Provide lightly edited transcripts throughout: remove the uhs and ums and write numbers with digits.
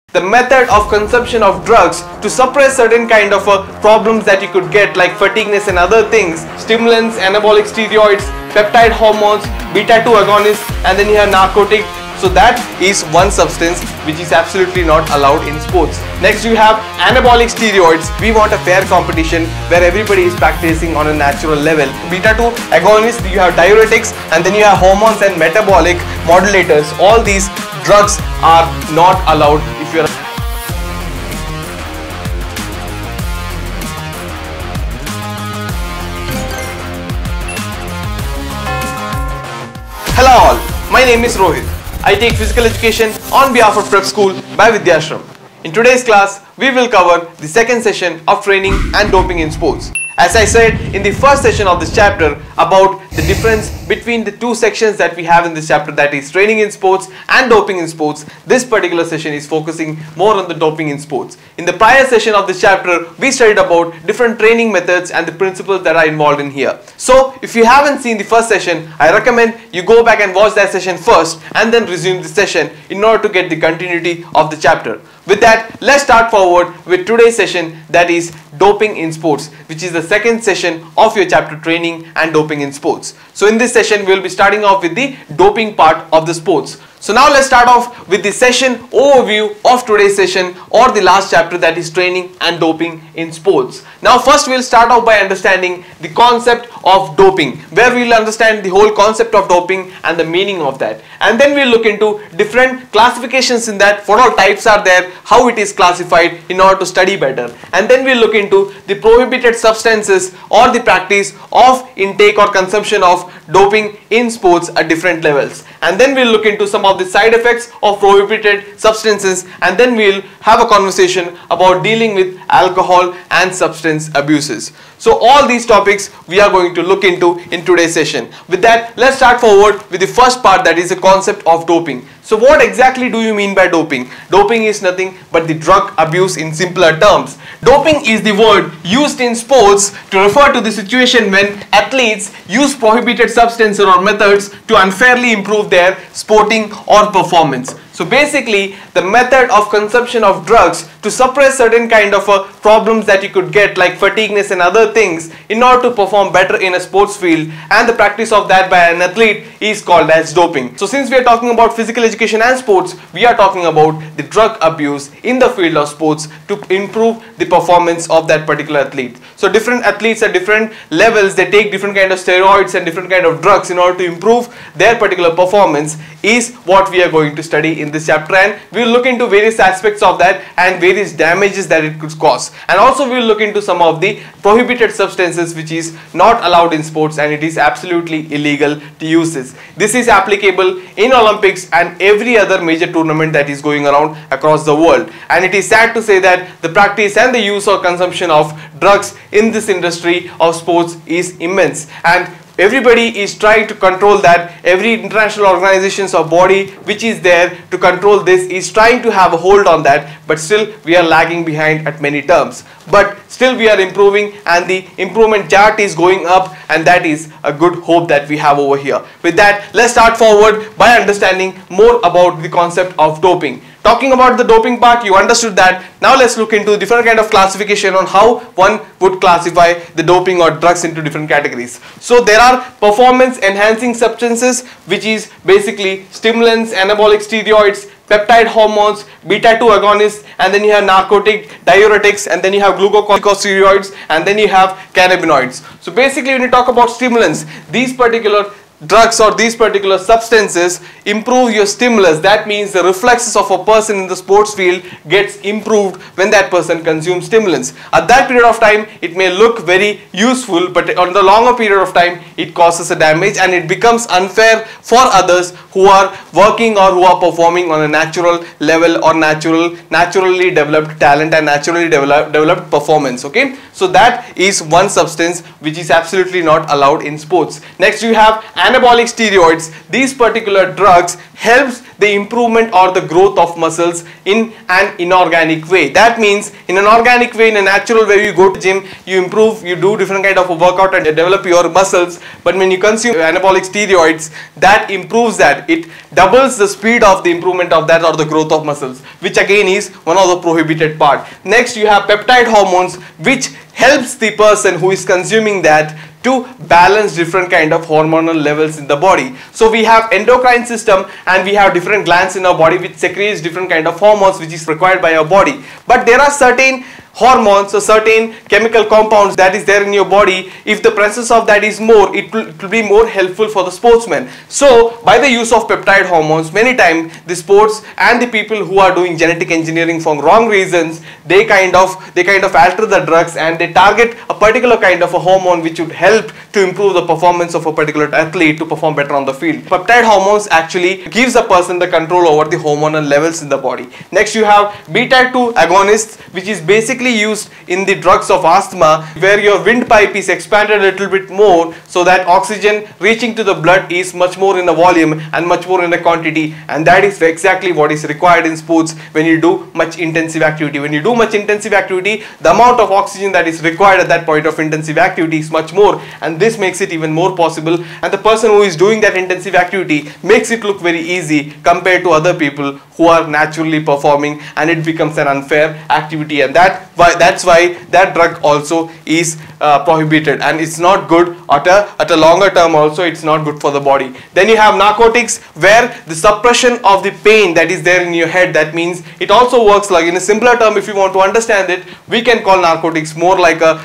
The method of consumption of drugs to suppress certain kind of problems that you could get like fatigueness and other things, stimulants, anabolic steroids, peptide hormones, beta-2 agonists, and then you have narcotic. So that is one substance which is absolutely not allowed in sports. Next you have anabolic steroids. We want a fair competition where everybody is practicing on a natural level. Beta-2 agonists, you have diuretics, and then you have hormones and metabolic modulators. All these drugs are not allowed if you are Hello all, my name is Rohit. I take physical education on behalf of Prep School by Vidyashram. In today's class, we will cover the second session of training and doping in sports. As I said in the first session of this chapter about the difference between the two sections that we have in this chapter, that is training in sports and doping in sports, this particular session is focusing more on the doping in sports. In the prior session of this chapter, we studied about different training methods and the principles that are involved in here. So if you haven't seen the first session, I recommend you go back and watch that session first and then resume the session in order to get the continuity of the chapter. With that, let's start forward with today's session, that is doping in sports, which is the second session of your chapter training and doping in sports. So in this session, we will be starting off with the doping part of the sports. So now let's start off with the session overview of today's session, or the last chapter, that is training and doping in sports. Now first we'll start off by understanding the concept of doping, where we'll understand the whole concept of doping and the meaning of that. And then we'll look into different classifications in that, what all types are there, how it is classified in order to study better. And then we'll look into the prohibited substances or the practice of intake or consumption of doping in sports at different levels. And then we'll look into some of the side effects of prohibited substances, and then we'll have a conversation about dealing with alcohol and substance abuses. So all these topics we are going to look into in today's session. With that, let's start forward with the first part, that is the concept of doping. So what exactly do you mean by doping? Doping is nothing but the drug abuse in simpler terms. Doping is the word used in sports to refer to the situation when athletes use prohibited substances or methods to unfairly improve their sporting or performance. So basically, the method of consumption of drugs to suppress certain kind of problems that you could get like fatigueness and other things in order to perform better in a sports field, and the practice of that by an athlete is called as doping. So since we are talking about physical education and sports, we are talking about the drug abuse in the field of sports to improve the performance of that particular athlete. So different athletes at different levels, they take different kind of steroids and different kind of drugs in order to improve their particular performance, is what we are going to study in this chapter, and we will look into various aspects of that and various damages that it could cause. And also we will look into some of the prohibited substances which is not allowed in sports, and it is absolutely illegal to use this. This is applicable in Olympics and every other major tournament that is going around across the world. And it is sad to say that the practice and the use or consumption of drugs in this industry of sports is immense, and everybody is trying to control that. Every international organizations or body which is there to control this is trying to have a hold on that, but still we are lagging behind at many terms. But still we are improving, and the improvement chart is going up, and that is a good hope that we have over here. With that, let's start forward by understanding more about the concept of doping. Talking about the doping part, you understood that. Now let's look into different kind of classification on how one would classify the doping or drugs into different categories. So there are performance enhancing substances, which is basically stimulants, anabolic steroids, peptide hormones, beta-2 agonists, and then you have narcotic, diuretics, and then you have glucocorticosteroids, and then you have cannabinoids. So basically when you talk about stimulants, these particular drugs or these particular substances improve your stimulus. That means the reflexes of a person in the sports field gets improved when that person consumes stimulants. At that period of time, it may look very useful, but on the longer period of time, it causes a damage, and it becomes unfair for others who are working or who are performing on a natural level or naturally developed talent and naturally developed performance. Okay, so that is one substance which is absolutely not allowed in sports. Next, you have anabolic steroids, these particular drugs helps the improvement or the growth of muscles in an inorganic way. That means in an organic way, in a natural way, you go to gym, you improve, you do different kind of a workout and develop your muscles. But when you consume anabolic steroids, that improves that. It doubles the speed of the improvement of that or the growth of muscles, which again is one of the prohibited part. Next, you have peptide hormones, which helps the person who is consuming that to balance different kind of hormonal levels in the body. So we have endocrine system and we have different glands in our body which secretes different kind of hormones which is required by our body. But there are certain hormones or certain chemical compounds that is there in your body. If the presence of that is more, it will be more helpful for the sportsman. So by the use of peptide hormones, many times the sports and the people who are doing genetic engineering for wrong reasons, they kind of alter the drugs and they target a particular kind of a hormone which would help to improve the performance of a particular athlete to perform better on the field. Peptide hormones actually gives a person the control over the hormonal levels in the body. Next, you have beta 2 agonists, which is basically used in the drugs of asthma, where your windpipe is expanded a little bit more so that oxygen reaching to the blood is much more in a volume and much more in a quantity, and that is exactly what is required in sports when you do much intensive activity. When you do much intensive activity, the amount of oxygen that is required at that point of intensive activity is much more, and this makes it even more possible, and the person who is doing that intensive activity makes it look very easy compared to other people who are naturally performing, and it becomes an unfair activity, and that's why that drug also is prohibited, and it's not good at a longer term. Also, it's not good for the body. Then you have narcotics, where the suppression of the pain that is there in your head, that means it also works like, in a simpler term, if you want to understand it, we can call narcotics more like a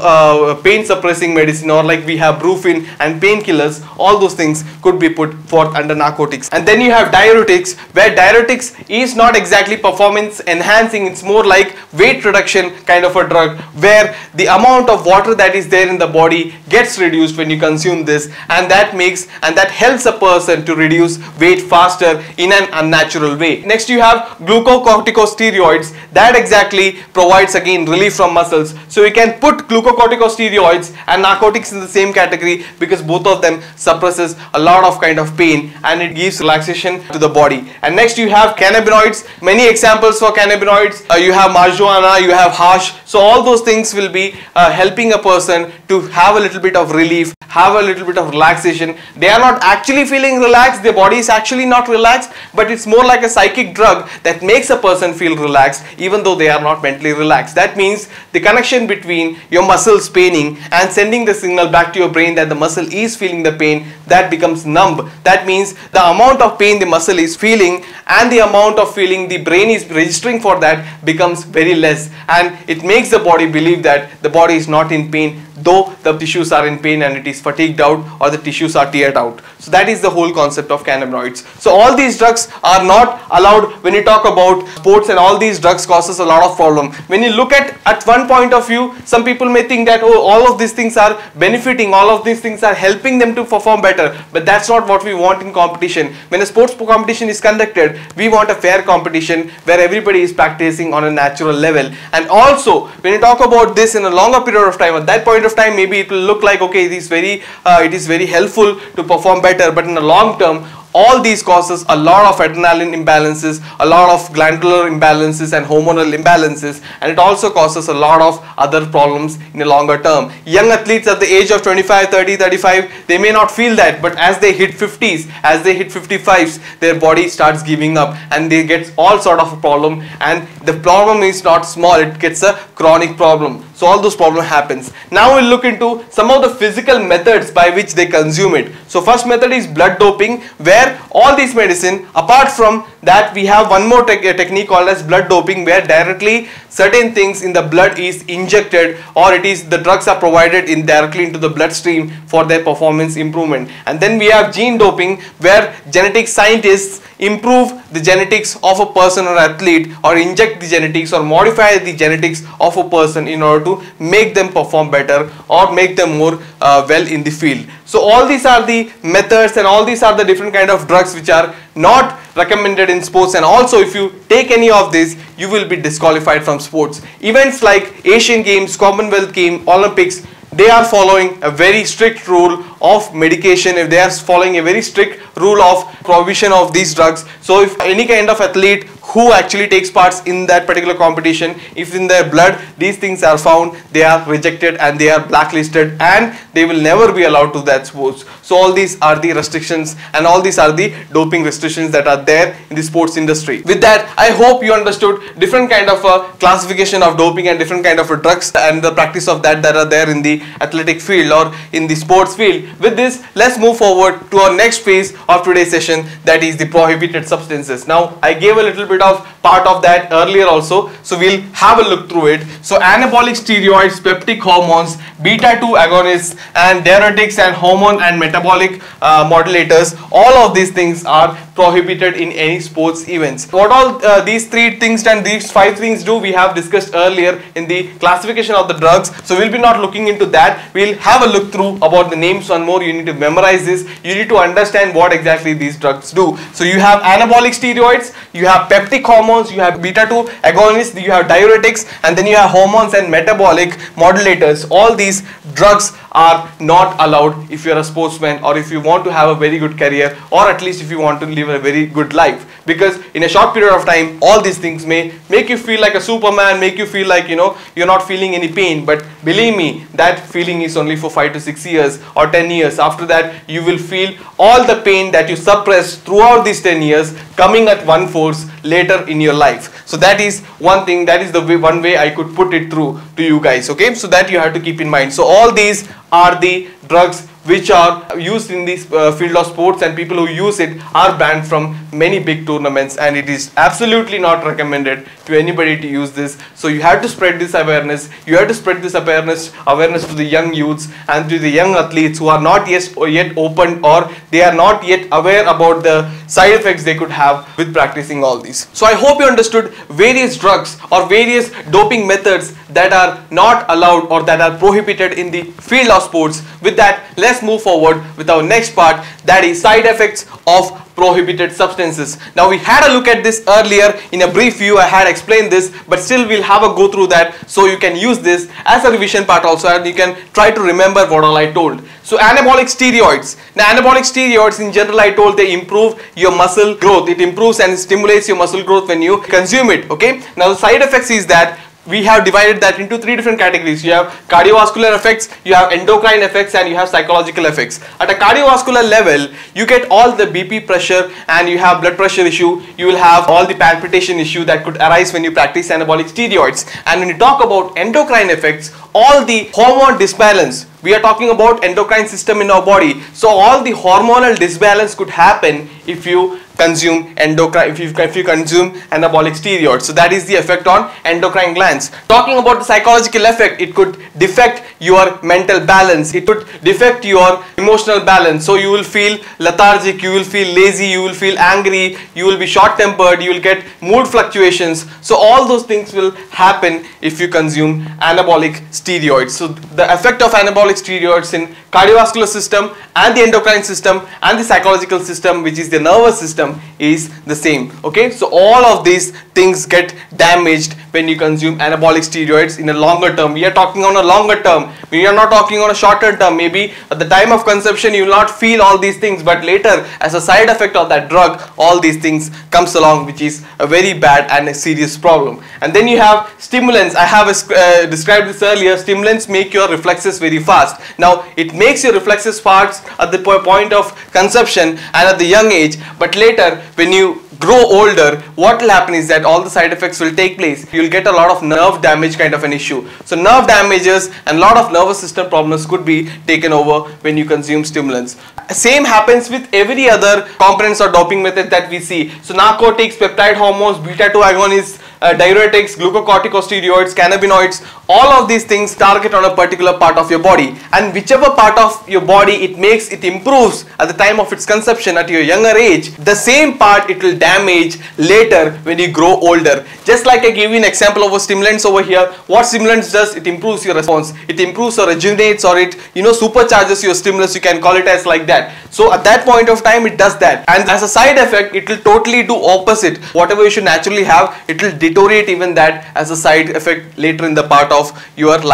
pain suppressing medicine, or like we have brufen and painkillers. All those things could be put forth under narcotics. And then you have diuretics, where diuretics is not exactly performance enhancing, it's more like weight reduction kind of a drug, where the amount of water that is there in the body gets reduced when you consume this, and that helps a person to reduce weight faster in an unnatural way. Next, you have glucocorticosteroids, that exactly provides again relief from muscles. So you can put glucocorticosteroids and narcotics in the same category, because both of them suppresses a lot of kind of pain and it gives relaxation to the body. And next, you have cannabinoids. Many examples for cannabinoids, you have marijuana, you have hash. So all those things will be helping a person to have a little bit of relief, have a little bit of relaxation. They are not actually feeling relaxed, their body is actually not relaxed, but it's more like a psychic drug that makes a person feel relaxed even though they are not mentally relaxed. That means the connection between your muscles paining and sending the signal back to your brain that the muscle is feeling the pain, that becomes numb. That means the amount of pain the muscle is feeling and the amount of feeling the brain is registering for that becomes very less, and it makes the body believe that the body is not in pain, though the tissues are in pain and it is fatigued out or the tissues are teared out. So that is the whole concept of cannabinoids. So all these drugs are not allowed when you talk about sports, and all these drugs causes a lot of problem. When you look at one point of view, some people may think that, oh, all of these things are benefiting, all of these things are helping them to perform better, but that's not what we want in competition. When a sports competition is conducted, we want a fair competition where everybody is practicing on a natural level. And also when you talk about this in a longer period of time, at that point of time maybe it will look like, okay, it is very helpful to perform better, but in the long term all these causes a lot of adrenaline imbalances, a lot of glandular imbalances and hormonal imbalances, and it also causes a lot of other problems in the longer term. Young athletes at the age of 25, 30, 35, they may not feel that, but as they hit 50s, as they hit 55s, their body starts giving up and they get all sort of a problem, and the problem is not small, it gets a chronic problem. So all those problems happens. Now we'll look into some of the physical methods by which they consume it. So first method is blood doping, where all these medicine, apart from that we have one more technique called as blood doping, where directly certain things in the blood is injected, or it is the drugs are provided in directly into the bloodstream for their performance improvement. And then we have gene doping, where genetic scientists improve the genetics of a person or athlete, or inject the genetics or modify the genetics of a person in order to make them perform better or make them more well in the field. So all these are the methods and all these are the different kind of drugs which are not recommended in sports, and also if you take any of this you will be disqualified from sports. Events like Asian Games, Commonwealth Games, Olympics they are following a very strict rule of medication, if they are following a very strict rule of provision of these drugs. So if any kind of athlete who actually takes parts in that particular competition, if in their blood these things are found, they are rejected and they are blacklisted and they will never be allowed to that sports. So all these are the restrictions and all these are the doping restrictions that are there in the sports industry. With that, I hope you understood different kind of classification of doping and different kind of drugs and the practice of that are there in the athletic field or in the sports field. With this, let's move forward to our next phase of today's session, that is the prohibited substances. Now I gave a little bit of part of that earlier also, so we'll have a look through it. So anabolic steroids, peptic hormones, beta-2 agonists and diuretics and hormone and metabolic modulators, all of these things are prohibited in any sports events. What all these three things and these five things do, we have discussed earlier in the classification of the drugs, so we'll be not looking into that. We'll have a look through about the names one more. You need to memorize this, you need to understand what exactly these drugs do. So you have anabolic steroids, you have peptic hormones, you have beta-2 agonists, you have diuretics, and then you have hormones and metabolic modulators. All these drugs are not allowed if you are a sportsman or if you want to have a very good career, or at least if you want to live a very good life, because in a short period of time all these things may make you feel like a superman, make you feel like you're not feeling any pain, but believe me, that feeling is only for 5 to 6 years or 10 years. After that you will feel all the pain that you suppressed throughout these 10 years coming at one force later in your life. So that is one thing, that is the one way I could put it through to you guys, okay? So that you have to keep in mind. So all these are the drugs which are used in this field of sports, and people who use it are banned from many big tournaments, and it is absolutely not recommended to anybody to use this. So you have to spread this awareness, you have to spread this awareness to the young youths and to the young athletes who are not yet open, or they are not yet aware about the side effects they could have with practicing all these. So I hope you understood various drugs or various doping methods that are not allowed or that are prohibited in the field of sports. With that, let's move forward with our next part, that is side effects of prohibited substances. Now we had a look at this earlier in a brief view. I had explained this, but still we'll have a go through that so you can use this as a revision part also, and you can try to remember what all I told. So anabolic steroids. Now anabolic steroids in general, I told they improve your muscle growth. It improves and stimulates your muscle growth when you consume it, okay? Now the side effects is that we have divided that into three different categories. You have cardiovascular effects, you have endocrine effects, and you have psychological effects. At a cardiovascular level, you get all the BP pressure and you have blood pressure issue. You will have all the palpitation issue that could arise when you practice anabolic steroids. And when you talk about endocrine effects, all the hormone disbalance, we are talking about endocrine system in our body. So all the hormonal disbalance could happen if you consume endocrine, if you consume anabolic steroids. So that is the effect on endocrine glands. Talking about the psychological effect, it could defect your mental balance, it could defect your emotional balance. So you will feel lethargic, you will feel lazy, you will feel angry, you will be short tempered, you will get mood fluctuations. So all those things will happen if you consume anabolic steroids. So the effect of anabolic steroids in cardiovascular system and the endocrine system and the psychological system, which is the nervous system, is the same, okay? So all of these things get damaged when you consume anabolic steroids in a longer term. We are talking on a longer term, we are not talking on a shorter term. Maybe at the time of conception you will not feel all these things, but later as a side effect of that drug, all these things comes along, which is a very bad and a serious problem. And then you have stimulants. I have described this earlier. Stimulants make your reflexes very fast. Now it makes your reflexes fast at the point of conception and at the young age, but later when you grow older, what will happen is that all the side effects will take place. You will get a lot of nerve damage kind of an issue. So nerve damages and a lot of nervous system problems could be taken over when you consume stimulants. Same happens with every other components or doping method that we see. So narcotics, peptide hormones, beta-2 agonists, diuretics, glucocorticosteroids, cannabinoids, all of these things target on a particular part of your body, and whichever part of your body it improves at the time of its conception at your younger age, the same part it will damage later when you grow older. Just like I gave you an example of stimulants over here. What stimulants does, it improves your response, it improves or rejuvenates, or it supercharges your stimulus, you can call it as like that. So at that point of time it does that, and as a side effect it will totally do opposite. Whatever you should naturally have, it will deteriorate even that as a side effect later in the part of your life.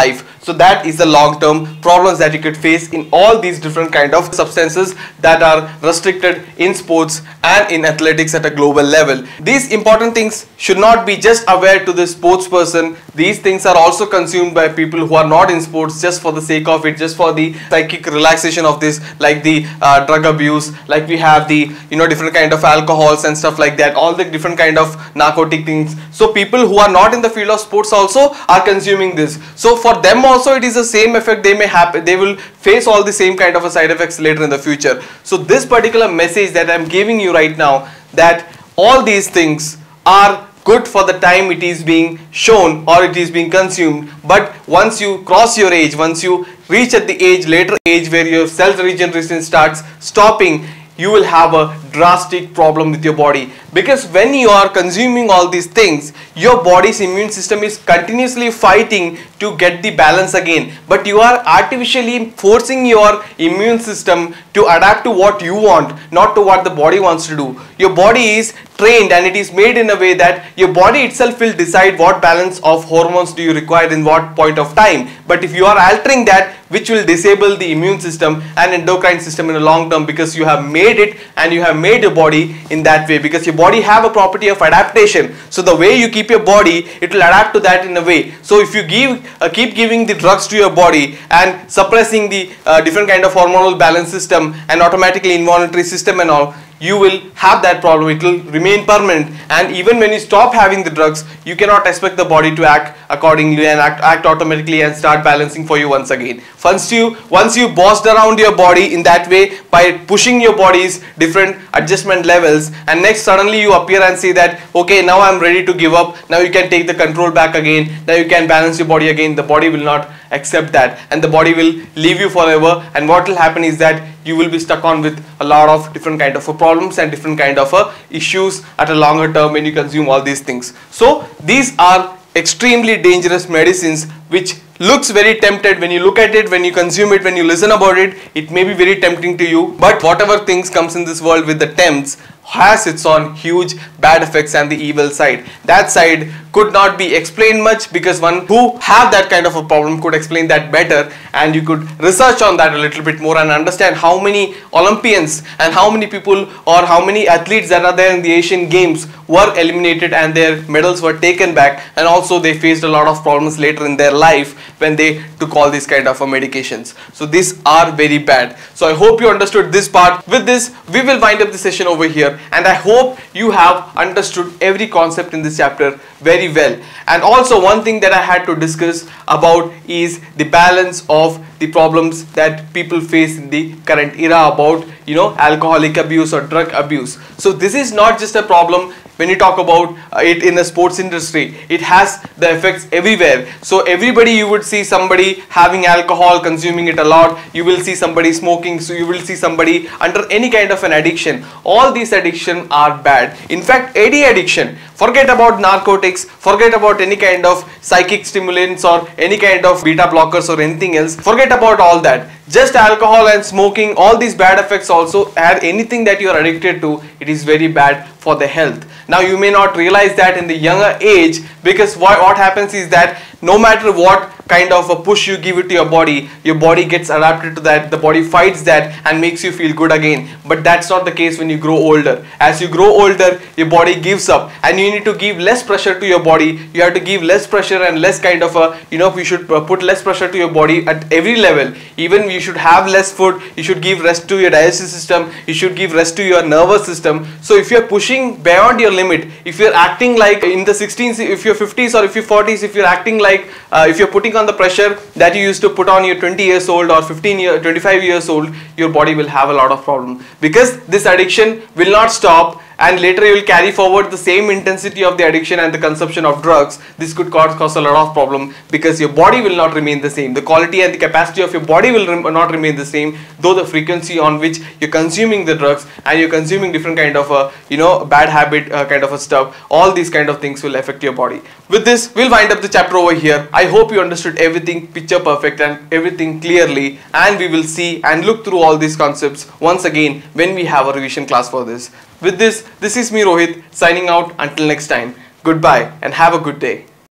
So that is the long-term problems that you could face in all these different kind of substances that are restricted in sports and in athletics at a global level. These important things should not be just aware to the sports person. These things are also consumed by people who are not in sports just for the sake of it, just for the psychic relaxation of this, like the drug abuse, like we have the different kind of alcohols and stuff like that, all the different kind of narcotic things. So people who are not in the field of sports also are consuming this. So for them also it is the same effect. They may happen, they will face all the same kind of a side effects later in the future. So this particular message that I'm giving you right now, that all these things are good for the time it is being shown or it is being consumed, but once you cross your age, once you reach at the later age where your cell regeneration starts stopping, you will have a drastic problem with your body. Because when you are consuming all these things, your body's immune system is continuously fighting to get the balance again, but you are artificially forcing your immune system to adapt to what you want, not to what the body wants to do. Your body is trained and it is made in a way that your body itself will decide what balance of hormones do you require in what point of time. But if you are altering that, which will disable the immune system and endocrine system in the long term, because you have made it and you have made your body in that way, because your body have a property of adaptation. So the way you keep your body, it will adapt to that in a way. So if you keep giving the drugs to your body and suppressing the different kind of hormonal balance system and automatically involuntary system and all, you will have that problem. It will remain permanent, and even when you stop having the drugs, you cannot expect the body to act accordingly and act automatically and start balancing for you once again. Once you bossed around your body in that way by pushing your body's different adjustment levels, and next suddenly you appear and say that okay, now I'm ready to give up, now you can take the control back again, now you can balance your body again, the body will not accept that and the body will leave you forever. And what will happen is that you will be stuck on with a lot of different kind of problems and different kind of issues at a longer term when you consume all these things. So these are extremely dangerous medicines which looks very tempted when you look at it, when you consume it, when you listen about it, it may be very tempting to you. But whatever things comes in this world with the tempts has its own huge bad effects and the evil side. That side could not be explained much, because one who have that kind of a problem could explain that better, and you could research on that a little bit more and understand how many Olympians and how many people or how many athletes that are there in the Asian Games were eliminated and their medals were taken back, and also they faced a lot of problems later in their life when they took all these kind of medications. So these are very bad. So I hope you understood this part. With this, we will wind up the session over here, and I hope you have understood every concept in this chapter very well. And also one thing that I had to discuss about is the balance of the problems that people face in the current era about alcoholic abuse or drug abuse. So this is not just a problem when you talk about it in the sports industry. It has the effects everywhere. So everybody, you would see somebody having alcohol, consuming it a lot, you will see somebody smoking, so you will see somebody under any kind of an addiction. All these addictions are bad. In fact, any addiction, forget about narcotics, forget about any kind of psychic stimulants or any kind of beta blockers or anything else, forget about all that. Just alcohol and smoking, all these bad effects also, add anything that you are addicted to, it is very bad for the health. Now you may not realize that in the younger age, because what happens is that no matter what kind of a push you give it to your body gets adapted to that, the body fights that and makes you feel good again. But that's not the case when you grow older. As you grow older, your body gives up, and you need to give less pressure to your body. You have to give less pressure and less kind of a, you should put less pressure to your body at every level. Even you should have less food, you should give rest to your digestive system, you should give rest to your nervous system. So if you're pushing beyond your limit, if you're acting like in the 16s, if you're 50s or if you're 40s, if you're acting like, if you're putting on the pressure that you used to put on your 20 years old or 25 years old, your body will have a lot of problem, because this addiction will not stop, and later you will carry forward the same intensity of the addiction and the consumption of drugs. This could cause a lot of problem, because your body will not remain the same. The quality and the capacity of your body will not remain the same, though the frequency on which you're consuming the drugs and you're consuming different kind of bad habit kind of a stuff, all these kind of things will affect your body. With this, we'll wind up the chapter over here. I hope you understood everything picture perfect and everything clearly, and we will see and look through all these concepts once again when we have a revision class for this. With this is me Rohit signing out until next time. Goodbye and have a good day.